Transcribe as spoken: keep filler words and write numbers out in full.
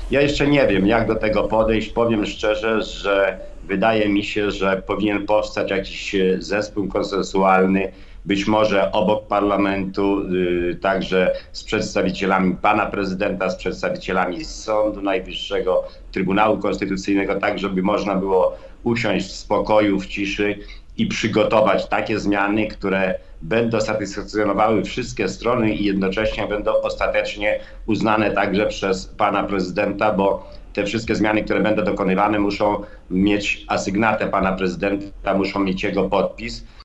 Ja jeszcze nie wiem, jak do tego podejść. Powiem szczerze, że wydaje mi się, że powinien powstać jakiś zespół konsensualny, być może obok parlamentu, yy, także z przedstawicielami pana prezydenta, z przedstawicielami Sądu Najwyższego, Trybunału Konstytucyjnego, tak żeby można było usiąść w spokoju, w ciszy i przygotować takie zmiany, które będą satysfakcjonowały wszystkie strony i jednocześnie będą ostatecznie uznane także przez pana prezydenta, bo te wszystkie zmiany, które będą dokonywane, muszą mieć asygnatę pana prezydenta, muszą mieć jego podpis.